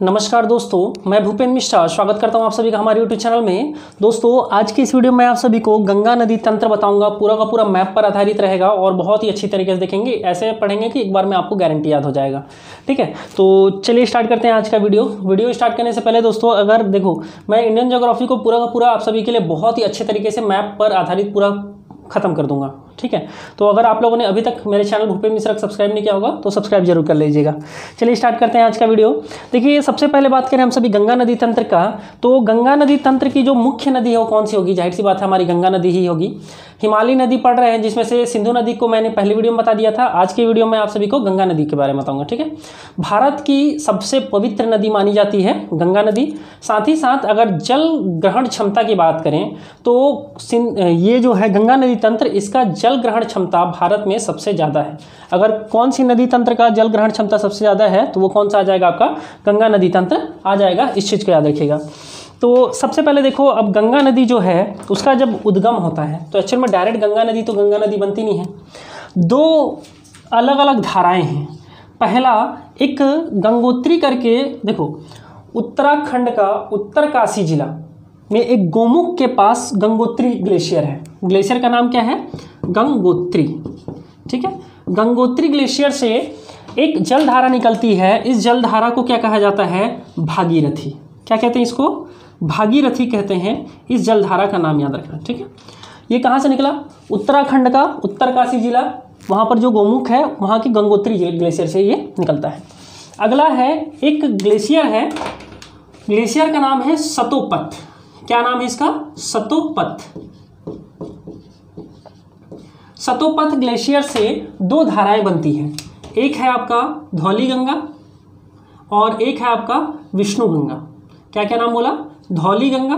नमस्कार दोस्तों, मैं भूपेंद्र मिश्रा स्वागत करता हूं आप सभी का हमारे YouTube चैनल में। दोस्तों, आज की इस वीडियो में आप सभी को गंगा नदी तंत्र बताऊंगा। पूरा का पूरा मैप पर आधारित रहेगा और बहुत ही अच्छी तरीके से देखेंगे। ऐसे पढ़ेंगे कि एक बार में आपको गारंटी याद हो जाएगा। ठीक है, तो चलिए स्टार्ट करते हैं आज का वीडियो स्टार्ट करने से पहले दोस्तों, अगर देखो, मैं इंडियन ज्योग्राफी को पूरा का पूरा आप सभी के लिए बहुत ही अच्छे तरीके से मैप पर आधारित पूरा खत्म कर दूंगा। ठीक है, तो अगर आप लोगों ने अभी तक मेरे चैनल भूपेंद्र मिश्रा सब्सक्राइब नहीं किया होगा तो सब्सक्राइब जरूर कर लीजिएगा। चलिए स्टार्ट करते हैं आज का वीडियो। देखिए, सबसे पहले बात करें हम सभी गंगा नदी तंत्र का, तो गंगा नदी तंत्र की जो मुख्य नदी है वो कौन सी होगी? जाहिर सी बात है, हमारी गंगा नदी ही होगी। हिमालय नदी पढ़ रहे हैं, जिसमें से सिंधु नदी को मैंने पहली वीडियो में बता दिया था। आज की वीडियो में आप सभी को गंगा नदी के बारे में बताऊंगा। ठीक है, भारत की सबसे पवित्र नदी मानी जाती है गंगा नदी। साथ ही साथ अगर जल ग्रहण क्षमता की बात करें तो ये जो है गंगा नदी तंत्र, इसका जल ग्रहण क्षमता भारत में सबसे ज़्यादा है। अगर कौन सी नदी तंत्र का जल ग्रहण क्षमता सबसे ज़्यादा है तो वो कौन सा आ जाएगा? आपका गंगा नदी तंत्र आ जाएगा। इस चीज़ को याद रखिएगा। तो सबसे पहले देखो, अब गंगा नदी जो है उसका जब उद्गम होता है तो एक्चुअल में डायरेक्ट गंगा नदी तो गंगा नदी बनती नहीं है। दो अलग अलग धाराएं हैं। पहला एक गंगोत्री करके, देखो उत्तराखंड का उत्तरकाशी जिला में एक गोमुख के पास गंगोत्री ग्लेशियर है। ग्लेशियर का नाम क्या है? गंगोत्री। ठीक है, गंगोत्री ग्लेशियर से एक जलधारा निकलती है। इस जलधारा को क्या कहा जाता है? भागीरथी। क्या कहते हैं इसको? भागीरथी कहते हैं। इस जलधारा का नाम याद रखना। ठीक है, ये कहाँ से निकला? उत्तराखंड का उत्तरकाशी जिला, वहाँ पर जो गोमुख है वहाँ की गंगोत्री ग्लेशियर से ये निकलता है। अगला है एक ग्लेशियर है, ग्लेशियर का नाम है सतोपथ। क्या नाम है इसका? सतोपथ। सतोपथ ग्लेशियर से दो धाराएं बनती हैं। एक है आपका धौली गंगा और एक है आपका विष्णु गंगा। क्या क्या नाम बोला? धौली गंगा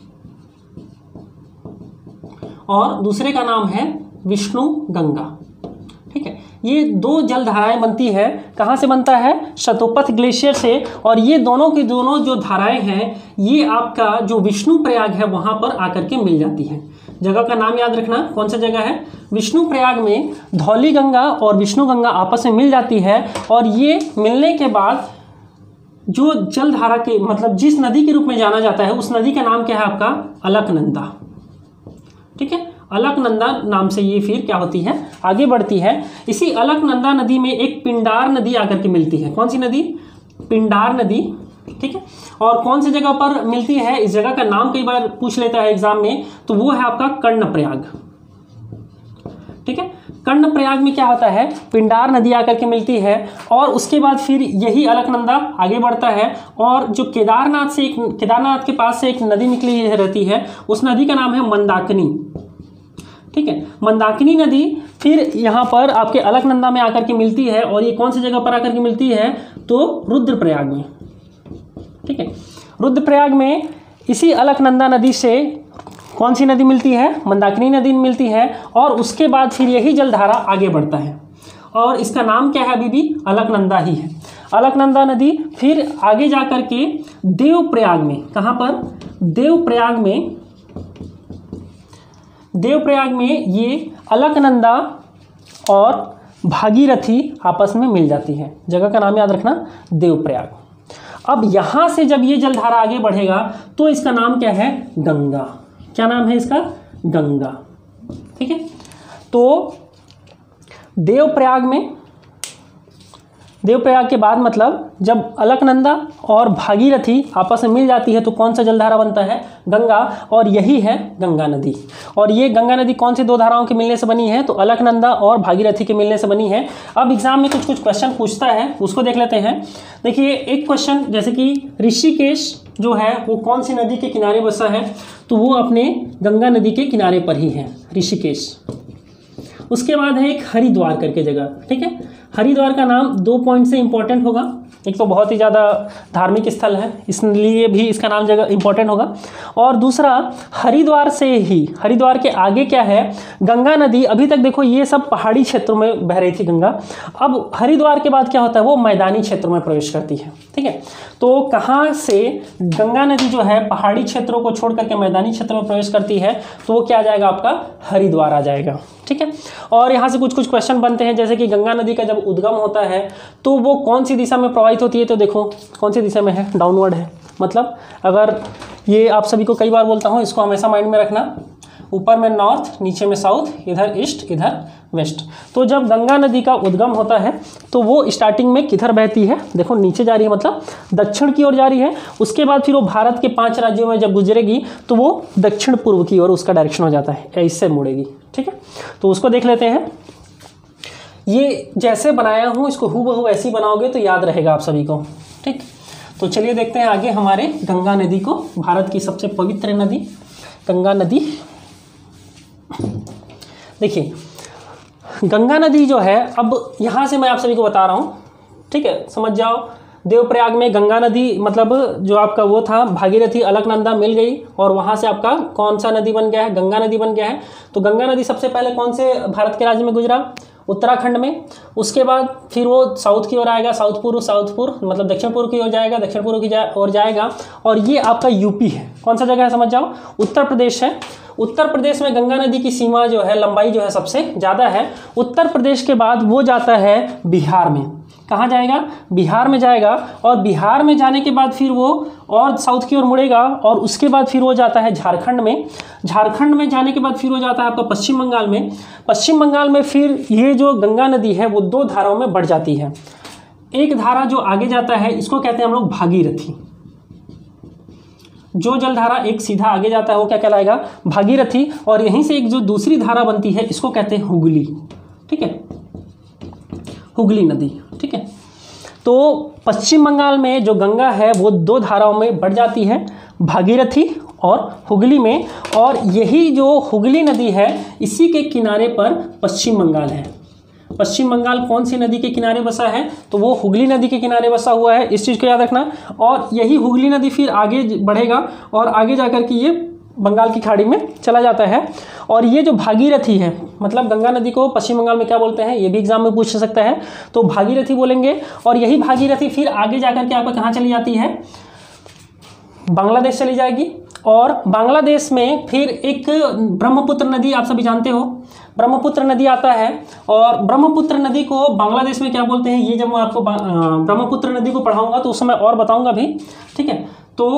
और दूसरे का नाम है विष्णु गंगा। ठीक है, ये दो जलधाराएं बनती है। कहाँ से बनता है? सतोपथ ग्लेशियर से। और ये दोनों की दोनों जो धाराएं हैं ये आपका जो विष्णु प्रयाग है वहां पर आकर के मिल जाती हैं। जगह का नाम याद रखना, कौन सा जगह है? विष्णु प्रयाग में धौली गंगा और विष्णु गंगा आपस में मिल जाती है। और ये मिलने के बाद जो जलधारा के मतलब जिस नदी के रूप में जाना जाता है उस नदी का नाम क्या है? आपका अलकनंदा। ठीक है, अलकनंदा नाम से ये फिर क्या होती है? आगे बढ़ती है। इसी अलकनंदा नदी में एक पिंडार नदी आकर के मिलती है। कौन सी नदी? पिंडार नदी। ठीक है, और कौन सी जगह पर मिलती है? इस जगह का नाम कई बार पूछ लेता है एग्जाम में, तो वो है आपका कर्णप्रयाग। ठीक है, कर्णप्रयाग में क्या होता है? पिंडार नदी आकर के मिलती है और उसके बाद फिर यही अलकनंदा आगे बढ़ता है और जो केदारनाथ के पास से एक नदी निकली रहती है, उस नदी का नाम है मंदाकिनी। ठीक है, मंदाकिनी नदी फिर यहाँ पर आपके अलकनंदा में आकर के मिलती है और ये कौन सी जगह पर आकर के मिलती है? तो रुद्रप्रयाग में। ठीक है, रुद्रप्रयाग में इसी अलकनंदा नदी से कौन सी नदी मिलती है? मंदाकिनी नदी मिलती है और उसके बाद फिर यही जलधारा आगे बढ़ता है और इसका नाम क्या है? अभी भी अलकनंदा ही है। अलकनंदा नदी फिर आगे जा कर के देवप्रयाग में, कहाँ पर? देवप्रयाग में ये अलकनंदा और भागीरथी आपस में मिल जाती है। जगह का नाम याद रखना, देवप्रयाग। अब यहाँ से जब ये जलधारा आगे बढ़ेगा तो इसका नाम क्या है? गंगा। क्या नाम है इसका? गंगा। ठीक है, तो देवप्रयाग के बाद मतलब जब अलकनंदा और भागीरथी आपस में मिल जाती है तो कौन सा जलधारा बनता है? गंगा। और यही है गंगा नदी। और ये गंगा नदी कौन सी दो धाराओं के मिलने से बनी है? तो अलकनंदा और भागीरथी के मिलने से बनी है। अब एग्जाम में कुछ क्वेश्चन पूछता है, उसको देख लेते हैं। देखिए, एक क्वेश्चन जैसे कि ऋषिकेश जो है वो कौन सी नदी के किनारे बसा है? तो वो अपने गंगा नदी के किनारे पर ही है, ऋषिकेश। उसके बाद है एक हरिद्वार करके जगह। ठीक है, हरिद्वार का नाम 2 पॉइंट से इंपॉर्टेंट होगा। एक तो बहुत ही ज़्यादा धार्मिक स्थल है, इसलिए भी इसका नाम जगह इंपॉर्टेंट होगा। और दूसरा, हरिद्वार के आगे क्या है? गंगा नदी। अभी तक देखो ये सब पहाड़ी क्षेत्रों में बह रही थी गंगा। अब हरिद्वार के बाद क्या होता है? वो मैदानी क्षेत्रों में प्रवेश करती है। ठीक है, तो कहाँ से गंगा नदी जो है पहाड़ी क्षेत्रों को छोड़ करके मैदानी क्षेत्रों में प्रवेश करती है तो वो क्या आ जाएगा? आपका हरिद्वार आ जाएगा। ठीक है। और यहाँ से कुछ कुछ क्वेश्चन बनते हैं, जैसे कि गंगा नदी का जब उद्गम होता है तो वो कौन सी दिशा में प्रवाहित होती है, तो देखो कौन सी दिशा में है, डाउनवर्ड है। मतलब अगर ये आप सभी को कई बार बोलता हूँ, इसको हमेशा माइंड में रखना, ऊपर में नॉर्थ, नीचे में साउथ, इधर ईस्ट, इधर वेस्ट। तो जब गंगा नदी का उद्गम होता है तो वो स्टार्टिंग में किधर बहती है, देखो नीचे जा रही है, मतलब दक्षिण की ओर जा रही है। उसके बाद फिर वो भारत के 5 राज्यों में जब गुजरेगी तो वो दक्षिण पूर्व की ओर उसका डायरेक्शन हो जाता है, इससे मुड़ेगी, ठीक है। तो उसको देख लेते हैं। ये जैसे बनाया हूँ इसको हूबहू ऐसे ही बनाओगे तो याद रहेगा आप सभी को, ठीक। तो चलिए देखते हैं आगे हमारे गंगा नदी को, भारत की सबसे पवित्र नदी गंगा नदी। देखिए गंगा नदी जो है, अब यहाँ से मैं आप सभी को बता रहा हूँ, ठीक है, समझ जाओ। देवप्रयाग में गंगा नदी, मतलब जो आपका वो था भागीरथी अलकनंदा मिल गई और वहाँ से आपका कौन सा नदी बन गया है, गंगा नदी बन गया है। तो गंगा नदी सबसे पहले कौन से भारत के राज्य में गुजरा, उत्तराखंड में। उसके बाद फिर वो साउथ की ओर आएगा, साउथ पूर्व मतलब दक्षिण पूर्व की ओर जाएगा, दक्षिण पूर्व की ओर जाएगा। और ये आपका यूपी है, कौन सा जगह है समझ जाओ, उत्तर प्रदेश है। उत्तर प्रदेश में गंगा नदी की सीमा जो है, लंबाई जो है सबसे ज़्यादा है। उत्तर प्रदेश के बाद वो जाता है बिहार में, कहाँ जाएगा, बिहार में जाएगा। और बिहार में जाने के बाद फिर वो और साउथ की ओर मुड़ेगा और उसके बाद फिर वो जाता है झारखंड में। झारखंड में जाने के बाद फिर वो जाता है आपका पश्चिम बंगाल में। पश्चिम बंगाल में फिर ये जो गंगा नदी है वो 2 धाराओं में बढ़ जाती है। एक धारा जो आगे जाता है इसको कहते हैं हम लोग भागीरथी। जो जलधारा एक सीधा आगे जाता है वो क्या कहलाएगा, भागीरथी। और यहीं से एक जो दूसरी धारा बनती है इसको कहते हैं हुगली, ठीक है, हुगली नदी, ठीक है। तो पश्चिम बंगाल में जो गंगा है वो 2 धाराओं में बढ़ जाती है, भागीरथी और हुगली में। और यही जो हुगली नदी है इसी के किनारे पर पश्चिम बंगाल है। पश्चिम बंगाल कौन सी नदी के किनारे बसा है, तो वो हुगली नदी के किनारे बसा हुआ है, इस चीज़ को याद रखना। और यही हुगली नदी फिर आगे बढ़ेगा और आगे जाकर के ये बंगाल की खाड़ी में चला जाता है। और ये जो भागीरथी है, मतलब गंगा नदी को पश्चिम बंगाल में क्या बोलते हैं, ये भी एग्जाम में पूछ सकता है, तो भागीरथी बोलेंगे। और यही भागीरथी फिर आगे जाकर के आपका कहाँ चली जाती है, बांग्लादेश चली जाएगी। और बांग्लादेश में फिर एक ब्रह्मपुत्र नदी, आप सभी जानते हो ब्रह्मपुत्र नदी आता है। और ब्रह्मपुत्र नदी को बांग्लादेश में क्या बोलते हैं, ये जब मैं आपको ब्रह्मपुत्र नदी को पढ़ाऊंगा तो उस समय और बताऊंगा भी, ठीक है। तो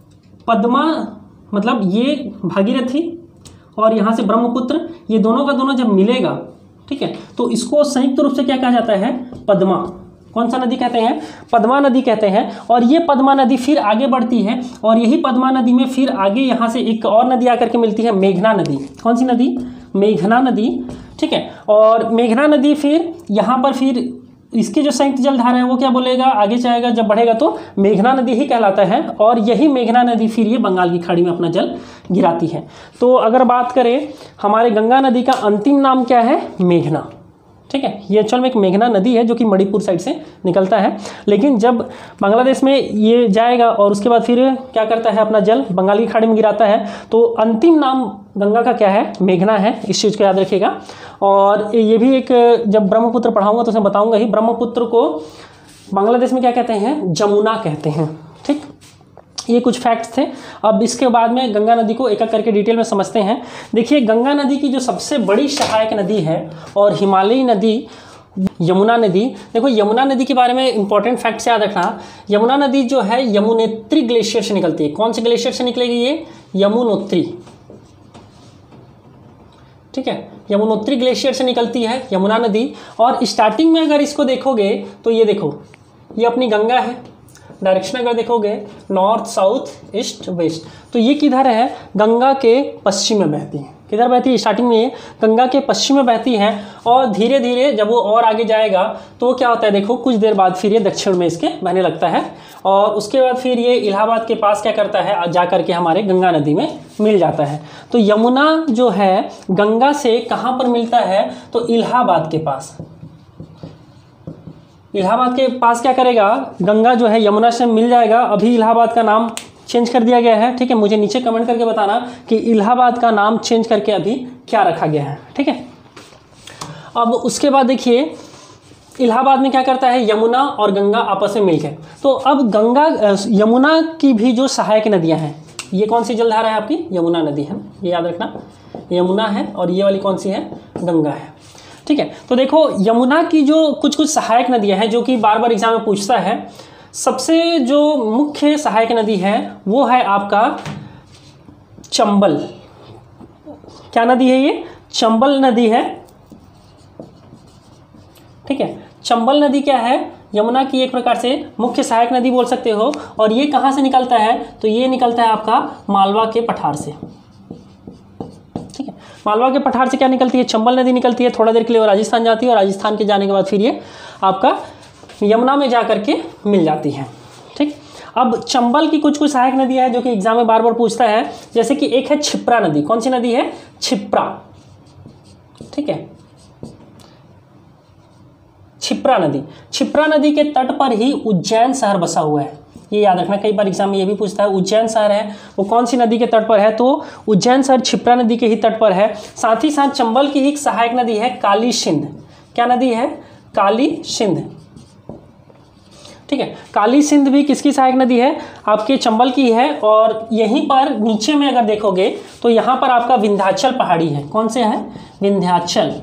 पद्मा, मतलब ये भागीरथी और यहाँ से ब्रह्मपुत्र, ये दोनों का दोनों जब मिलेगा, ठीक है, तो इसको संयुक्त रूप से क्या कहा जाता है, पद्मा। कौन सा नदी कहते हैं, पद्मा नदी कहते हैं। और ये पद्मा नदी फिर आगे बढ़ती है और यही पद्मा नदी में फिर आगे यहाँ से एक और नदी आकर के मिलती है, मेघना नदी। कौन सी नदी, मेघना नदी, ठीक है। और मेघना नदी फिर यहाँ पर फिर इसकी जो संयुक्त जलधारा है वो क्या बोलेगा, आगे जाएगा जब बढ़ेगा तो मेघना नदी ही कहलाता है। और यही मेघना नदी फिर ये बंगाल की खाड़ी में अपना जल गिराती है। तो अगर बात करें हमारे गंगा नदी का अंतिम नाम क्या है, मेघना, ठीक है। ये एक्चुअल में एक मेघना नदी है जो कि मणिपुर साइड से निकलता है, लेकिन जब बांग्लादेश में ये जाएगा और उसके बाद फिर क्या करता है, अपना जल बंगाल की खाड़ी में गिराता है। तो अंतिम नाम गंगा का क्या है, मेघना है, इस चीज़ को याद रखिएगा। और ये भी एक, जब ब्रह्मपुत्र पढ़ाऊंगा तो उसमें बताऊंगा ही, ब्रह्मपुत्र को बांग्लादेश में क्या कहते हैं, जमुना कहते हैं, ठीक। ये कुछ फैक्ट्स थे। अब इसके बाद में गंगा नदी को एक एक करके डिटेल में समझते हैं। देखिए गंगा नदी की जो सबसे बड़ी सहायक नदी है और हिमालयी नदी यमुना नदी। देखो यमुना नदी के बारे में इंपॉर्टेंट फैक्ट्स याद रखना। यमुना नदी जो है यमुनोत्री ग्लेशियर से निकलती है। कौन से ग्लेशियर से निकलेगी ये, यमुनोत्री, ठीक है, यमुनोत्री ग्लेशियर से निकलती है यमुना नदी। और स्टार्टिंग में अगर इसको देखोगे तो ये देखो, ये अपनी गंगा है, डायरेक्शन अगर देखोगे नॉर्थ साउथ ईस्ट वेस्ट, तो ये किधर है, गंगा के पश्चिम में बहती है। किधर बहती है, स्टार्टिंग में ये गंगा के पश्चिम में बहती है। और धीरे धीरे जब वो और आगे जाएगा तो क्या होता है, देखो कुछ देर बाद फिर ये दक्षिण में इसके बहने लगता है। और उसके बाद फिर ये इलाहाबाद के पास क्या करता है, जा करके हमारे गंगा नदी में मिल जाता है। तो यमुना जो है गंगा से कहाँ पर मिलता है, तो इलाहाबाद के पास। इलाहाबाद के पास क्या करेगा, गंगा जो है यमुना से मिल जाएगा। अभी इलाहाबाद का नाम चेंज कर दिया गया है, ठीक है। मुझे नीचे कमेंट करके बताना कि इलाहाबाद का नाम चेंज करके अभी क्या रखा गया है, ठीक है। अब उसके बाद देखिए इलाहाबाद में क्या करता है, यमुना और गंगा आपस में मिल गए। तो अब गंगा यमुना की भी जो सहायक नदियां हैं, ये कौन सी जलधारा है आपकी? यमुना नदी है, ये याद रखना, यमुना है, और ये वाली कौन सी है? गंगा है। ठीक है, तो देखो यमुना की जो कुछ कुछ सहायक नदियां हैं जो कि बार बार एग्जाम में पूछता है। सबसे जो मुख्य सहायक नदी है वो है आपका चंबल। क्या नदी है ये? चंबल नदी है। ठीक है, चंबल नदी क्या है? यमुना की एक प्रकार से मुख्य सहायक नदी बोल सकते हो। और ये कहाँ से निकलता है? तो ये निकलता है आपका मालवा के पठार से। ठीक है, मालवा के पठार से क्या निकलती है? चंबल नदी निकलती है। थोड़ा देर के लिए वो राजस्थान जाती है और राजस्थान के जाने के बाद फिर ये आपका यमुना में जा करके मिल जाती है। ठीक, अब चंबल की कुछ कुछ सहायक नदियां हैं जो कि एग्जाम में बार बार पूछता है। जैसे कि एक है क्षिप्रा नदी। कौन सी नदी है? क्षिप्रा। ठीक है, क्षिप्रा नदी। क्षिप्रा नदी के तट पर ही उज्जैन शहर बसा हुआ है। ये याद रखना, कई बार एग्जाम में ये भी पूछता है। उज्जैन शहर है वो कौन सी नदी के तट पर है? तो उज्जैन शहर क्षिप्रा नदी के ही तट पर है। साथ ही साथ चंबल की एक सहायक नदी है काली सिंध। क्या नदी है? काली सिंध। ठीक है, काली सिंध भी किसकी सहायक नदी है? आपके चंबल की है। और यहीं पर नीचे में अगर देखोगे तो यहाँ पर आपका विंध्याचल पहाड़ी है। कौन से है? विंध्याचल।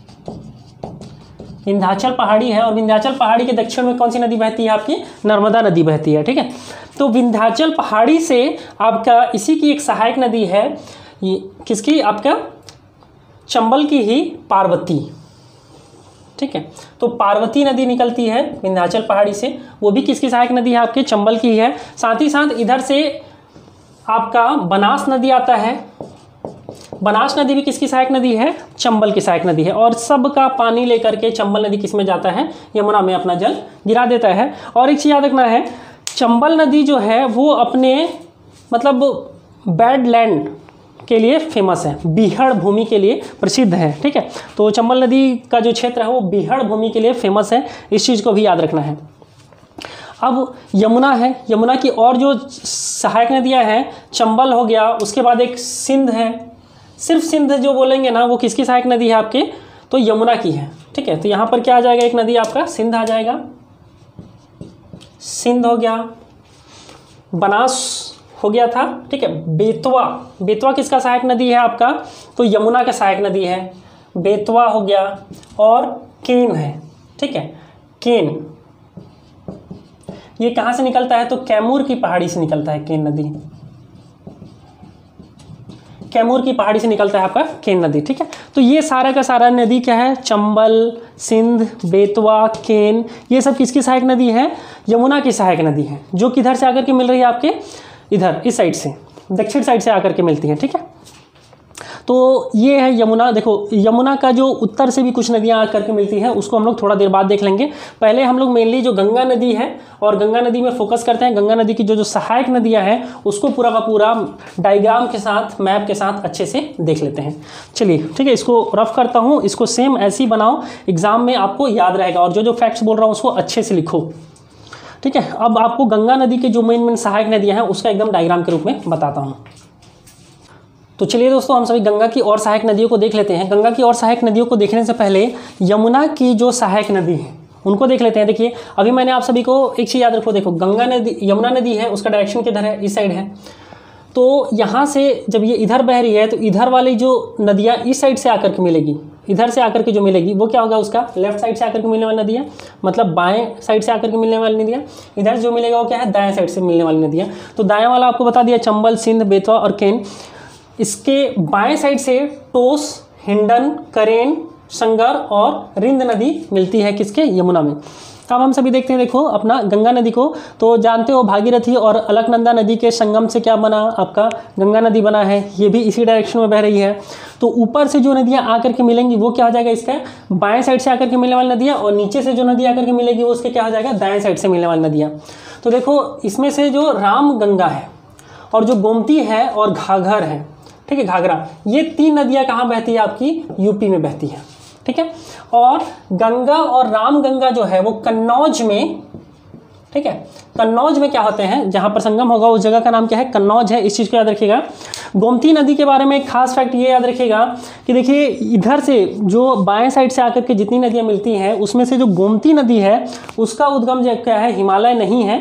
विंध्याचल पहाड़ी है, और विंध्याचल पहाड़ी के दक्षिण में कौन सी नदी बहती है? आपकी नर्मदा नदी बहती है। ठीक है, तो विंध्याचल पहाड़ी से आपका इसी की एक सहायक नदी है। ये किसकी? आपका चंबल की ही पार्वती। ठीक है, तो पार्वती नदी निकलती है विंध्याचल पहाड़ी से, वो भी किसकी सहायक नदी है? आपके चंबल की है। साथ ही साथ इधर से आपका बनास नदी आता है। बनास नदी भी किसकी सहायक नदी है? चंबल की सहायक नदी है। और सबका पानी लेकर के चंबल नदी किस में जाता है? यमुना में अपना जल गिरा देता है। और एक चीज याद रखना है, चंबल नदी जो है वो अपने मतलब बैडलैंड के लिए फेमस है, बीहड़ भूमि के लिए प्रसिद्ध है। ठीक है, तो चंबल नदी का जो क्षेत्र है वो बीहड़ भूमि के लिए फेमस है। इस चीज़ को भी याद रखना है। अब यमुना है, यमुना की और जो सहायक नदियां हैं, चंबल हो गया, उसके बाद एक सिंध है। सिर्फ सिंध जो बोलेंगे ना वो किसकी सहायक नदी है आपके? तो यमुना की है। ठीक है, तो यहाँ पर क्या आ जाएगा? एक नदी आपका सिंध आ जाएगा। सिंध हो गया, बनास हो गया था। ठीक है, बेतवा। बेतवा किसका सहायक नदी है आपका? तो यमुना का सहायक नदी है। बेतवा हो गया, और केन है। ठीक है, केन ये कहाँ से निकलता है? तो कैमूर की पहाड़ी से निकलता है केन नदी। कैमूर की पहाड़ी से निकलता है आपका केन नदी। ठीक है, तो ये सारा का सारा नदी क्या है? चंबल, सिंध, बेतवा, केन, ये सब किसकी सहायक नदी है? यमुना की सहायक नदी है, जो किधर से आकर के मिल रही है? आपके इधर इस साइड से, दक्षिण साइड से आकर के मिलती है। ठीक है, तो ये है यमुना। देखो यमुना का जो उत्तर से भी कुछ नदियां आकर के मिलती हैं उसको हम लोग थोड़ा देर बाद देख लेंगे। पहले हम लोग मेनली जो गंगा नदी है और गंगा नदी में फोकस करते हैं। गंगा नदी की जो जो सहायक नदियां हैं उसको पूरा का पूरा डायग्राम के साथ, मैप के साथ अच्छे से देख लेते हैं। चलिए ठीक है, इसको रफ करता हूँ। इसको सेम ऐसे ही बनाओ, एग्जाम में आपको याद रहेगा। और जो जो फैक्ट्स बोल रहा हूँ उसको अच्छे से लिखो। ठीक है, अब आपको गंगा नदी के जो मेन सहायक नदियां हैं उसका एकदम डायग्राम के रूप में बताता हूँ। तो चलिए दोस्तों, हम सभी गंगा की और सहायक नदियों को देख लेते हैं। गंगा की और सहायक नदियों को देखने से पहले यमुना की जो सहायक नदी है उनको देख लेते हैं। देखिए अभी मैंने आप सभी को एक चीज़ याद रखो। देखो गंगा नदी, यमुना नदी है, उसका डायरेक्शन किधर है? इस साइड है। तो यहाँ से जब ये इधर बह रही है तो इधर वाली जो नदियाँ इस साइड से आकर के मिलेगी, इधर से आकर के जो मिलेगी वो क्या होगा? उसका लेफ्ट साइड से आकर के मिलने वाली नदियाँ, मतलब बाएं साइड से आकर के मिलने वाली नदियाँ। इधर जो मिलेगा वो क्या है? दाएं साइड से मिलने वाली नदियाँ। तो दाएं वाला आपको बता दिया चंबल, सिंध, बेतवा और केन। इसके बाएं साइड से टोस, हिंडन, करेन, संगर और रिंद नदी मिलती है किसके? यमुना में। अब हम सभी देखते हैं, देखो अपना गंगा नदी को तो जानते हो, भागीरथी और अलकनंदा नदी के संगम से क्या बना? आपका गंगा नदी बना है। ये भी इसी डायरेक्शन में बह रही है। तो ऊपर से जो नदियाँ आकर के मिलेंगी वो क्या हो जाएगा? इसका बाएं साइड से आकर के मिलने वाली नदियाँ, और नीचे से जो नदी आकर के मिलेगी वो उसके क्या हो जाएगा? दाएं साइड से मिलने वाली नदियाँ। तो देखो इसमें से जो राम गंगा है और जो गोमती है और घाघर है, ठीक है, घाघरा, ये तीन नदियाँ कहाँ बहती है? आपकी यूपी में बहती है। ठीक है, और गंगा और राम गंगा जो है वो कन्नौज में, ठीक है, कन्नौज में क्या होते हैं? जहाँ पर संगम होगा उस जगह का नाम क्या है? कन्नौज है। इस चीज़ को याद रखिएगा। गोमती नदी के बारे में एक खास फैक्ट ये याद रखिएगा कि देखिए इधर से जो बाएं साइड से आकर के जितनी नदियाँ मिलती हैं उसमें से जो गोमती नदी है उसका उद्गम जो क्या है? हिमालय नहीं है।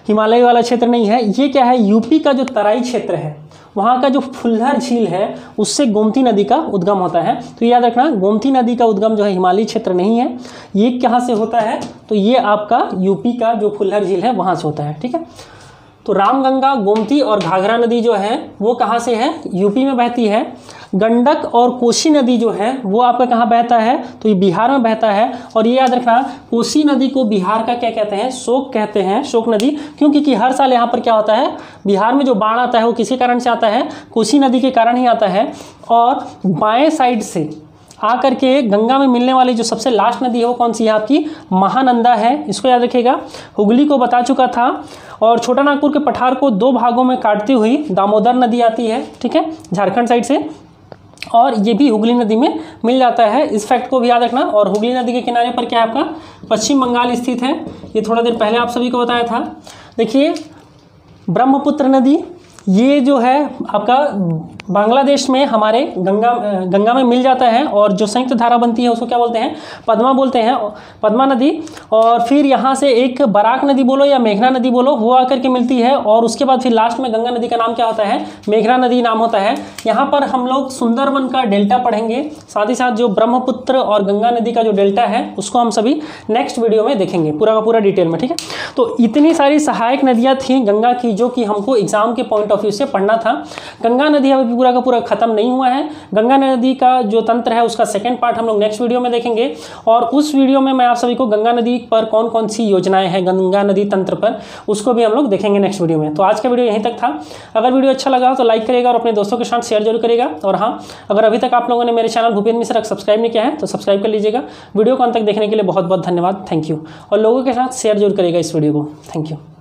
हिमालय वाला क्षेत्र नहीं है, ये क्या है, यूपी का जो तराई क्षेत्र है वहाँ का जो फुल्लर झील है उससे गोमती नदी का उद्गम होता है। तो याद रखना, गोमती नदी का उद्गम जो है हिमालयी क्षेत्र नहीं है, ये कहाँ से होता है, तो ये आपका यूपी का जो फुल्लर झील है वहाँ से होता है। ठीक है, तो रामगंगा, गोमती और घाघरा नदी जो है वो कहाँ से है, यूपी में बहती है। गंडक और कोसी नदी जो है वो आपका कहाँ बहता है, तो ये बिहार में बहता है। और ये याद रखना, कोसी नदी को बिहार का क्या कहते हैं, शोक कहते हैं, शोक नदी, क्योंकि हर साल यहाँ पर क्या होता है, बिहार में जो बाढ़ आता है वो किसी कारण से आता है, कोसी नदी के कारण ही आता है। और बाएं साइड से आकर के गंगा में मिलने वाली जो सबसे लास्ट नदी है वो कौन सी है, आपकी महानंदा है, इसको याद रखिएगा। हुगली को बता चुका था। और छोटा नागपुर के पठार को 2 भागों में काटती हुई दामोदर नदी आती है, ठीक है, झारखंड साइड से, और ये भी हुगली नदी में मिल जाता है, इस फैक्ट को भी याद रखना। और हुगली नदी के किनारे पर क्या है आपका पश्चिम बंगाल स्थित है, ये थोड़ा देर पहले आप सभी को बताया था। देखिए ब्रह्मपुत्र नदी, ये जो है आपका बांग्लादेश में हमारे गंगा में मिल जाता है, और जो संयुक्त धारा बनती है उसको क्या बोलते हैं, पद्मा बोलते हैं, पद्मा नदी। और फिर यहाँ से एक बराक नदी बोलो या मेघना नदी बोलो, वो आकर के मिलती है, और उसके बाद फिर लास्ट में गंगा नदी का नाम क्या होता है, मेघना नदी नाम होता है। यहाँ पर हम लोग सुंदरबन का डेल्टा पढ़ेंगे, साथ ही साथ जो ब्रह्मपुत्र और गंगा नदी का जो डेल्टा है उसको हम सभी नेक्स्ट वीडियो में देखेंगे पूरा का पूरा डिटेल में। ठीक है, तो इतनी सारी सहायक नदियाँ थी गंगा की जो कि हमको एग्जाम के पॉइंट ऑफ व्यू से पढ़ना था। गंगा नदी अभी पूरा का पूरा खत्म नहीं हुआ है, गंगा नदी का जो तंत्र है उसका सेकंड पार्ट हम लोग नेक्स्ट वीडियो में देखेंगे, और उस वीडियो में मैं आप सभी को गंगा नदी पर कौन कौन सी योजनाएं हैं गंगा नदी तंत्र पर, उसको भी हम लोग देखेंगे नेक्स्ट वीडियो में। तो आज का वीडियो यहीं तक था। अगर वीडियो अच्छा लगा तो लाइक करेगा और अपने दोस्तों के साथ शेयर जरूर करेगा। और हाँ, अगर अभी तक आप लोगों ने मेरे चैनल भूपेंद्र मिश्रा सब्सक्राइब नहीं किया है तो सब्सक्राइब कर लीजिएगा। वीडियो को अंत तक देखने के लिए बहुत बहुत धन्यवाद, थैंक यू। और लोगों के साथ शेयर जरूर करेगा इस वीडियो को, थैंक यू।